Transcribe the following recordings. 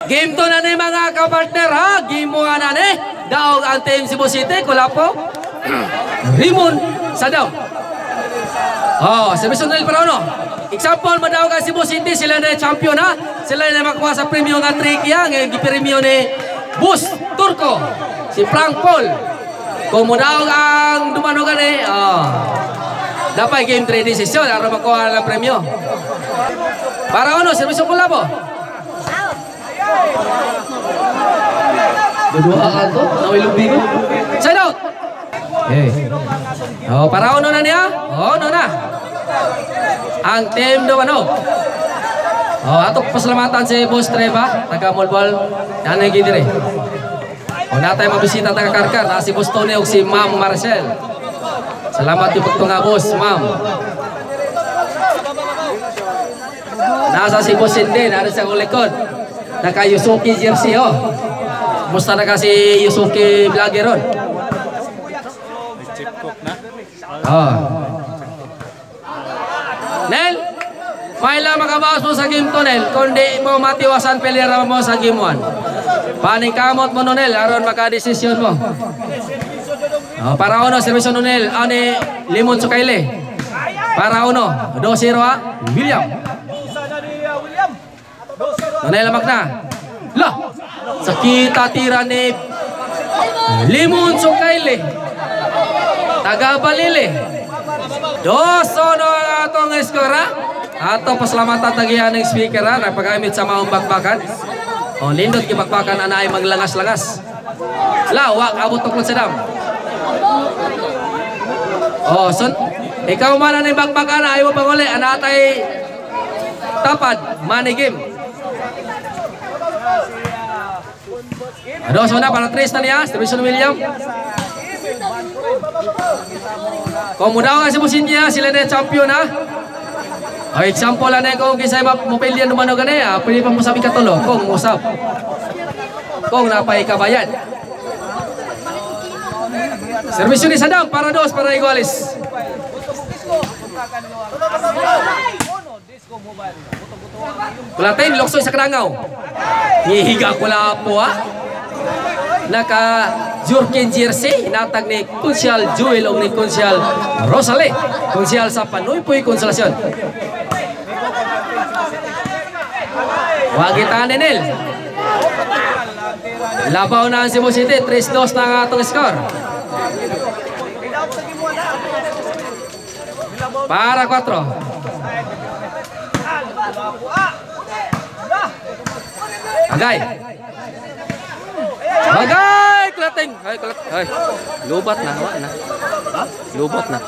Game to na ni mga kapartner ha. Game mo nga na ni. Daog ang team Cebu City. Kulapo. Rimon Sadaw. Oh, service nil para uno. Example, madaog ang Cebu City. Sila na champion ha. Sila na makuha sa premium nga trikia. Ngayon gipremyo ni Bus Turco. Si Frank Paul. Kung madaog ang dumanugan eh. Dapat game 3 decision. Para makuha ng premyo. Para uno, service kulapo. Dua ato, nawilubing ko. Side out. Oh, para uno na niya. Oh, no na. Ang team Dumano. Oh, ato pasalamatan si Boss Treva, taga Molbol. Yan ang gidire. Oh, natay mabisita taga Karkar, na si Boss Tony ug si Ma'am Marcel. Salamat yung pagtunga, boss, ma'am. Nasa si Boss Cindy, nasa sa likod. Naka Yusuki jersey oh. Musta na kasi Yusuki vlogger ron. Oh. Nel, paila makabawas mo sa game to Nel. Kundi mo matiwasan pelera mo sa game 1. Panikamot mo no Nel, aron makadesisyon mo. Oh, para uno, servisyo no Nel. Ani Limon Sukayle. Para uno, 2-0 ha, William. Nel Magna. Lah, sakita tira ni Limon Sukayle. Taga Balili. 2-1 atong skora. Ato pasalamatan tagihan ng speaker ha, nagpagamit sa maong bakbakan. O nindot gibakbakan ana ay maglangas-langas. Lawak abot tukod sa dam. Oh, son ikaw man ang bakbakan ay mo panguli ana tay tapad manigim. Ados na para 3 na niya, Stevenson William. Kung mudaw nga si Businja, sila na champion ha. O example na kung kisay mapilian naman o gani, pwede pa mo sabi katulo, kung musap. Kung napay kabayan. Servisyo ni Sadam, para 2, para Iguales. Kulatin, loksoy sa Karangaw. Hihiga kula po ha. Naka Jurgen jersey natag ni Konsyal Joel o ni Konsyal Rosale. Konsyal sa Panoy-Poy Konsolasyon. Wagitan ni Nel. Labaw na ang Cebu City, 3-2 na ang atong score. Para 4. Agay. Agay, Klating. Ay, ay. Lubat na, wa na. Lubat na.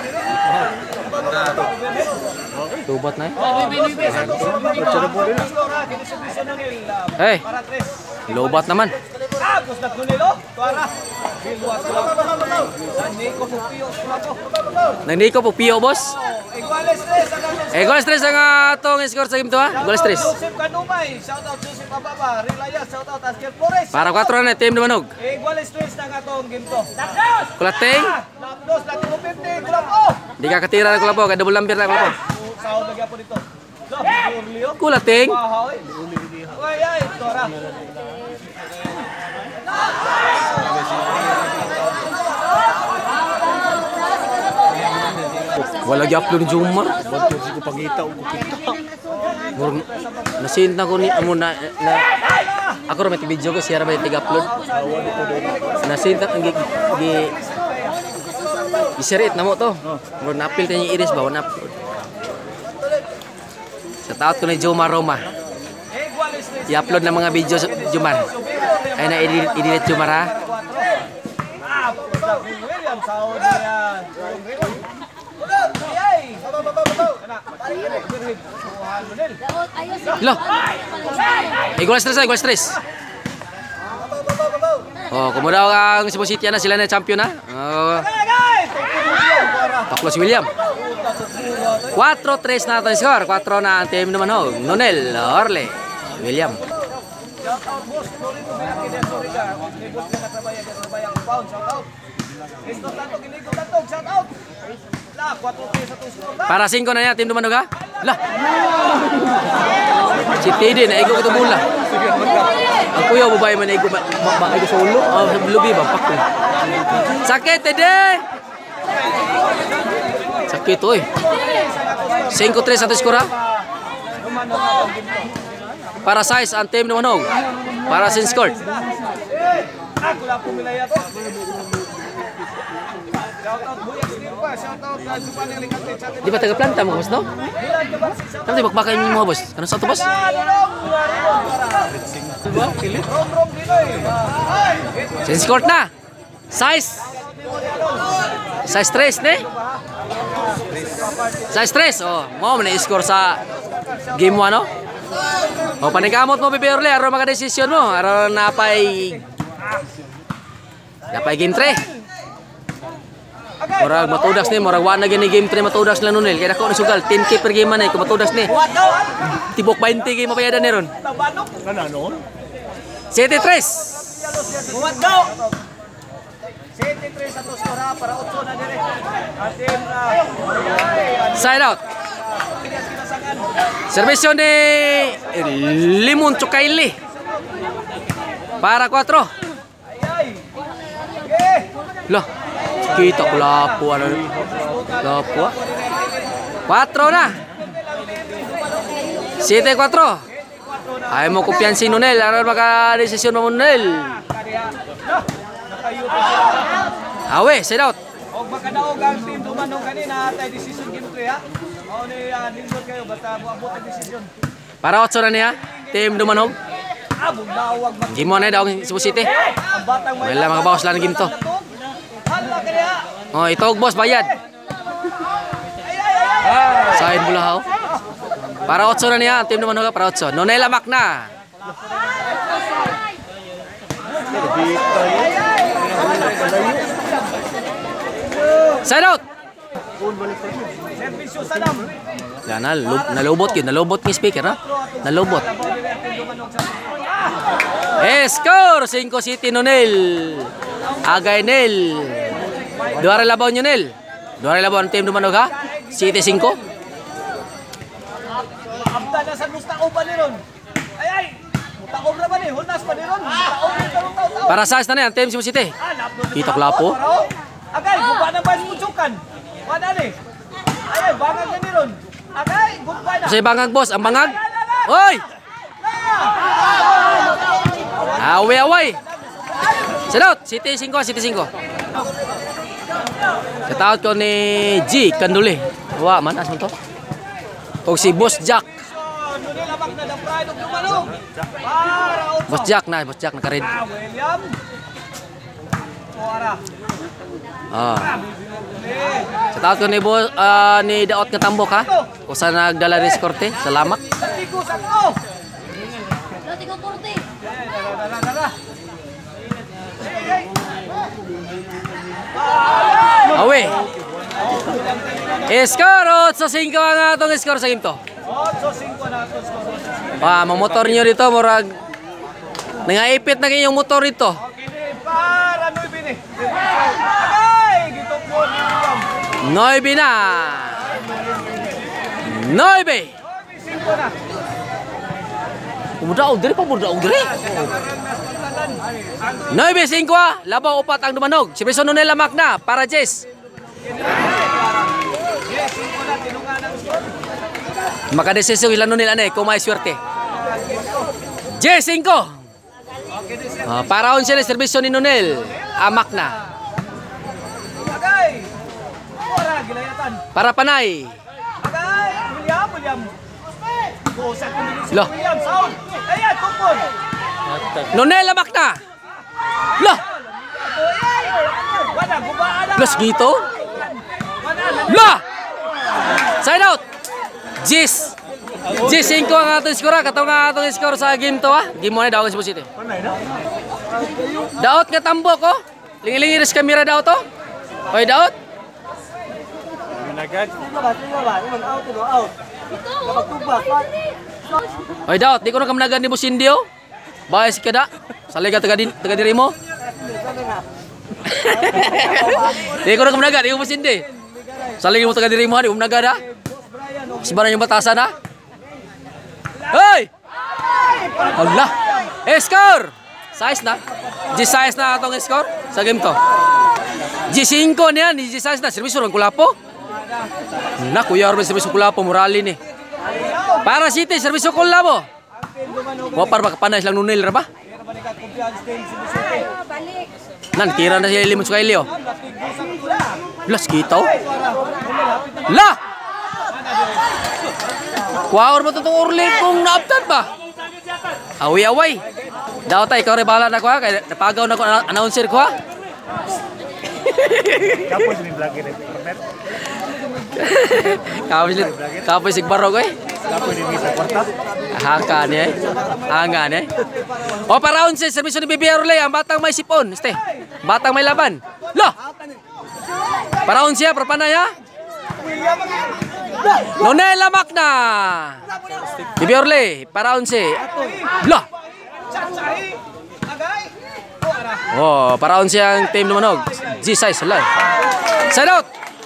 Lubat na. Hey. Lubat naman. Nandiko po piyo, boss. Iguales 3 ang atong score sa game to ha. Iguales 3. Para 4 na team Dumanog. Iguales 3 ang atong game to. Kulating. Di ka katira na kulapo, kada bulambir na kulapo. Kulating. Wala gi-upload ni Jumar. Ba't kasi ko pangita o kupita? Nasinta ko ni amo na ako ra may video ko siya ra may tig-upload. Nasinta ang i-share na mo to. Mo na-upload ni Iris ba na upload. Sa taot ko ni Jumar Roma. I-upload na mga video sa Jumar. Ay na i-delete Jumar ha. Lo. Iguales 3, Iguales 3. Oh, kumudaw ang Cebu City na sila na champion na. Paklo si William. 4-3 na ito score. 4 na ang team naman ho. Nonel, Orle, William. Para 5 na niya, team Dumanog ha? Lah! Si Teddy, naigo ko ito bola. Kuya, babae man ay ko sa ulo. Lubi ba? Pak. Sakit, Tede! Sakit, oy. 5-3 sa skora. Para size, ang team naman ho. Para sin score. Di ba taga-planta mo, boss, no? Ano di bakbakan mo, boss? Ano sa ito, boss? Sin score na. Size. Size 3, ne? Size 3. Oh, mo man i-score sa game 1, no? O panigamot mo Bebe aron maka-desisyon mo, aron napay game 3. Murag matudas ni, murag wa na gini game 3 matudas lang nunil. Kaya ako nasugal 10k per game man ay kung matudas ni. Tibok 20k mapayadan ni ron. Kanano? 7-3. Buwat daw. 73 sa skora para 8 na dire. Atin Side out. Servisyon ni Limon Chukaili. Para 4. Loh, kita ko lapo. Lapo. 4 na. 7-4. Ay mo kumpiyansin Nunel. Aron maka-desisyon mo Nunel. Awe, side out. Og makadaog ang team dumanong kanina tay decision game 3 ha. Mao ni nindot kayo basta moabot ang decision. Para 8 na niya. Team Dumanog. Abog daog mag Game 1 na daw ang Cebu City. ang batang may. Wala mga bawas lang ng game to. Hala kaniya. Oh, itog boss bayad. Side Bulahaw. Para 8 na niya, team Dumanog para 8. Nonela Macna. Side out. Servisyo sa dam. Yan, nalubot yun. Nalubot ng speaker, ha? Nalubot. Score! 5 City Nonel. Agay Nel. Duwara labaw nyo Nel. Duwara labaw ang team Dumanog, ha? City 5. Abda na sa mustaob pa ni ron. Ay. Mutaob na ba ni? Hunas pa ni ron. Mutaob ni karong tao-tao. Para size na yan, team Cebu City. Kita ko lapo. Agay, guba na ba mutukan? Mana ni? Ay, bangag na ni ron. Agay, guba na. Kasi bangag boss, ang bangag. Oy! Away. Salute! City 5, City 5. Shoutout ko ni G Kanduli. Wa man asmo to. O si Boss Jack. Boss Jack na karin. William. Kuara. Shoutout ko ni ni Daot nga Tambok ha. Usa nagdala ni Skorte. Salamat. Tigo sakto. Awe. Score sa 5 ang atong score sa game to. 8-5 na ato score. Mga motor nyo dito, murag nangaipit na kayong motor dito. Okay, para 9 ni. Agay, gitok mo ni William. 9 na. 9. 5 na. Umudaog diri pa, umudaog diri. 9-5 labaw upat ang Dumanog. Si Beson Nonela Macna para Jess. Makadesisyon ilan nila na kung may swerte. Jess 5. Para on sila serbisyo ni Nonel Macna. Agay. Kuara gilayatan. Para Panay. Agay, William. Sa Lo. William sound. Ayan, tupon. Nonela Macna. Lo. Wala gubaan na. Plus gito. Wala. Lo. Side out. Jis 5 ang atong skora. Katong nga atong score sa game to ha. Game mo na daw ang Cebu City. Daot nga Tambok oh. Lingi-lingi res kamera daw to. Hoy Daot. Managad. Hoy Daot, di ko na kamnagan ni Busindi oh. Bahay si kada. Salay ka taga diri mo. Di ko na kamnagan, di ko Busindi. Salay mo taga diri mo, di ko kamnagan ha. Sebarang yung batasan ha. Hey! Allah! Score! Size na. G6 na atong score sa game to. G5 niya, ni G6 na. Servisyo ng Kulapo. Na, Kuya Orben, servisyo Kulapo. Murali ni. Para City, servisyo Kulapo. Wapar ba kapanay silang nunil ra ba? Nan, tira na siya ilimon sa kaili, oh. Las, kita, oh. La! Kuwaor mo itong urli kung naabtan ba? Away-away. Daw tayo, ikaw rin bahala na ko ha. Kaya napagaw na ko, announcer ko ha. Kapos ni vlogger ni partner. Kapos sigbaro ko eh. Kapos ni sa kwarta. Haka niya eh. Hanga niya eh. O para 11, servisyo ni Bibi Arulay. Ang batang may sipon. Este. Batang may laban. Lo! Para 11 ya, para panay ha. Nonela Magna. Bibi Arulay, para 11. Lo! Oh, para 11 ang team lumanog. G6 salay. Side out.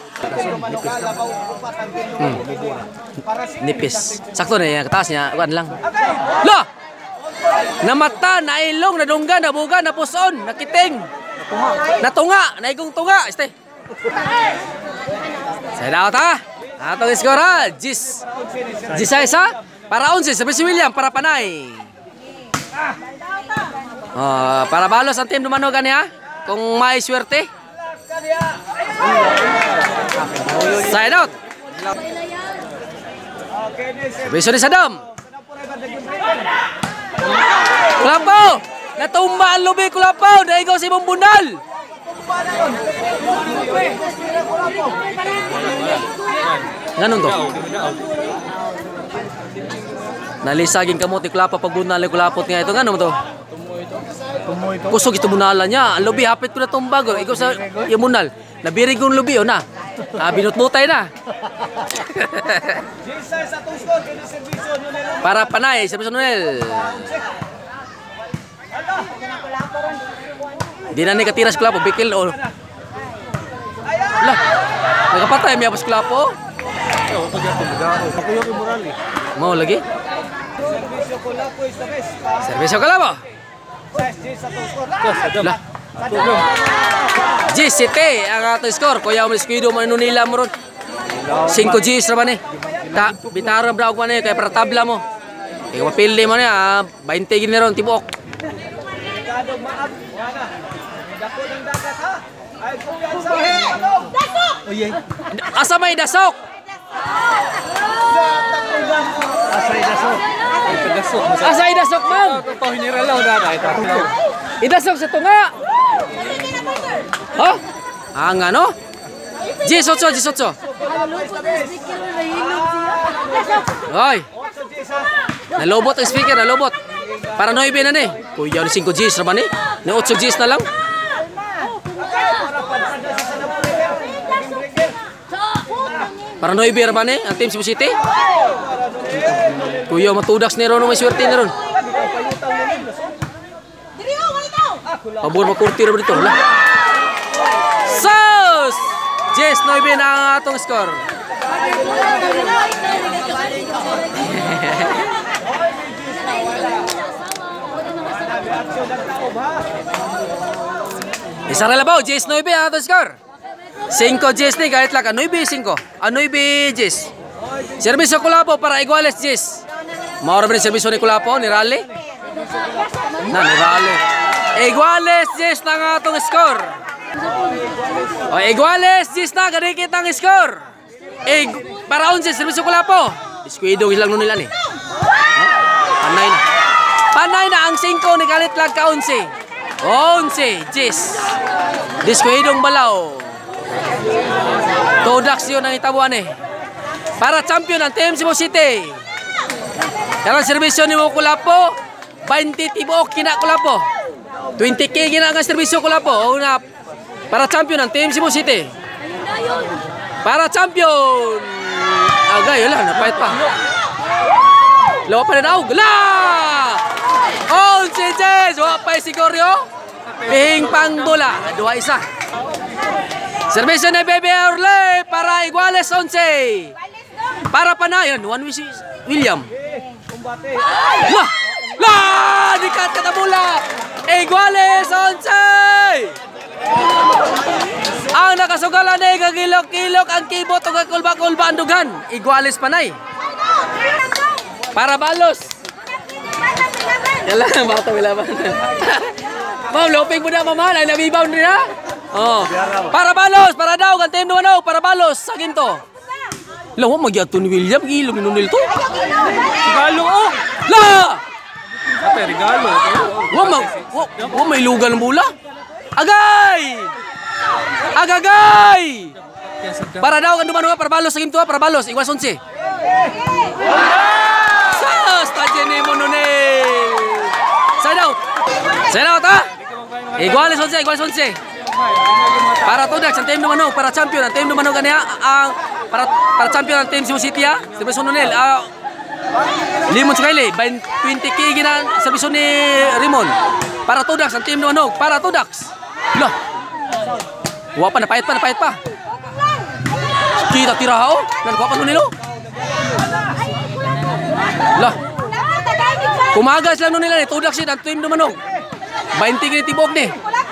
Nipis. Sakto na yan. Kataas niya. Kuan lang. Lo! Namata, nailong, nadungga, nabuga, napuson, nakiting. Natunga. Naigong tunga. Este. Side out ha. Atong score ha. G6 ha. Para 11. Sabi si William. Para panay. Para balos ang team dumano kanya kung may swerte. Side out. Servisyo ni Saddam. Kulapo. Natumba ang lubi Kulapo. Naigaw si Ibong Bundal. Ganun to. Nalisaging kamot ni Kulapo pag bunal ni Kulapot nga ito. Ganun to. Kusog ito bunala niya. Ang lubi, hapit ko na itong bago. Ikaw sa yung bunal. Nabirig kong lubi, o na. Binutbutay na. Para panay, servisyo Nonel. Di na ni katiras Kulapo, bikil o. Lah, nagkapatay, may apos Kulapo. Mau lagi? Servisyo Kulapo. Lah. G7 ang ato score. Kuya mo skuido man nunila mo ron. 5 Gs ra ba ni? Ta bitara bra ko ni kay para tabla mo. Kay mapili mo niya 20 gini ron tibok. Asa may dasok? Asay dasok man. Totoo hiniralaw na ito. Idasok sa tunga. Ha? Ang ano? G8. Hoy. Nalobot ang speaker, nalobot. Para 9 na ni. Kuya ni 5 Gs ra ba ni? Ni 8 Gs na lang. Para 9 ra ba ni ang team Cebu City? Kuya matudax ni ron, may swerte ni ron. Pabor makurti rin dito. Sus! Jess, 9 na ang atong score. Isa rin labaw, Jess 9 ang atong score. 5 Jess ni, kahit lang. 9-5. 9 Jess. Servisyo Kulapo para iguales Jess. Maura ba ni servisyo ni Kulapo, ni Raleigh? Na, ni Raleigh. Iguales, Jess na nga itong score. O, iguales, Jess na, kadikit ang score. Para 11, servisyo Kulapo. Diskuido lang nun nila ni. Panay na. Panay na ang 5 ni kalit lang ka 11. 11, Jess. Diskuidong balaw. Todax yun ang itabuan eh. Para champion ang team Cebu City. Karang servisyo ni mo Kulapo. 20 tibok kina Kulapo. 20k gina ang servisyo Kulapo. Una para champion ang team Cebu City. Para champion. Agay wala napait pa. Lawa pa rin aw. La! Oh, Jess, wa pa siguryo. Ping pang bola. 2-1. Servisyo ni Bebe Orle para iguales 11. Para panayan 1 William. La! La! Dikat ka na bola. Iguales 11. Ang nakasugalan ay kagilok-kilok ang kibot o kakulba-kulba ang dugan. Iguales panay. Para balos. Yala, bata wilaban. Ma'am, loping mo na mama. Ay nabibound rin ha. Oh. Para balos, para daw. Gantiin mo ano, para balos. Sa ginto. Lawa, magyato ni William. Ilong inunil to. Regalo oh. La! Ate, regalo. Wa may lugan ng bula. Agay! Agagay! Para daw kan dumano para balos sa ginto para balos. Igual 11. Sos, tadya ni Mononel. Side out ha? Iguales 11, iguales 11. Para Todax, ang team Dumano, para champion, ang team Dumano kanya ang para champion ang team Cebu City ha. Service Mononel, Limon Sukaili, 20k ginan service ni Rimon. Para Todax, ang team Dumano, para Todax. Lah. Wa pa napayat pa. Kita tira ho, nan ko pa nilo. Lah. Kumagas lang nila ni Todax ang team Dumano. 20 kini tibok ni.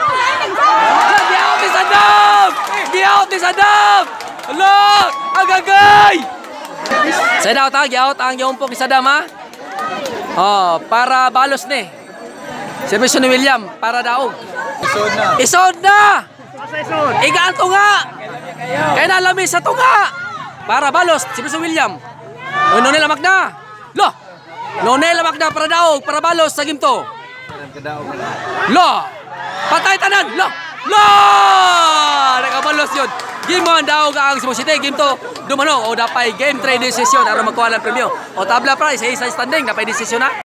Giyaot ni Saddam! Hala! Agagay! Side out ha, giyaot ang giumpok ni Saddam ha. Oh, para balos ni. Service ni William, para daog. Isod na! Igaan tunga! Kaya nalamis sa tunga! Para balos, service ni William. O, nonel amak na! Lo! Nonel amak na para daog, para balos sa gimto. Lo! Patay tanan! Lo! Lo! Nakabalos yun. Game 1 daw ka ang Cebu City. Game 2 Dumano. O dapay game 3 decision. Aron magkuha ng premyo. O tabla prize. Isa standing. Dapay decision na.